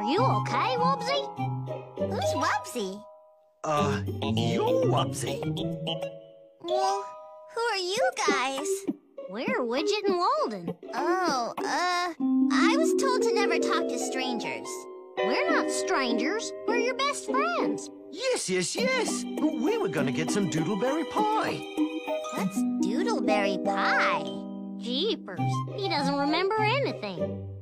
Are you okay, Wubbsy? Who's Wubbsy? You're Wubbsy. Well, who are you guys? We're Widget and Walden. Oh, I was told to never talk to strangers. We're not strangers. We're your best friends. Yes. But we were gonna get some doodleberry pie. What's doodleberry pie? Jeepers, he doesn't remember anything.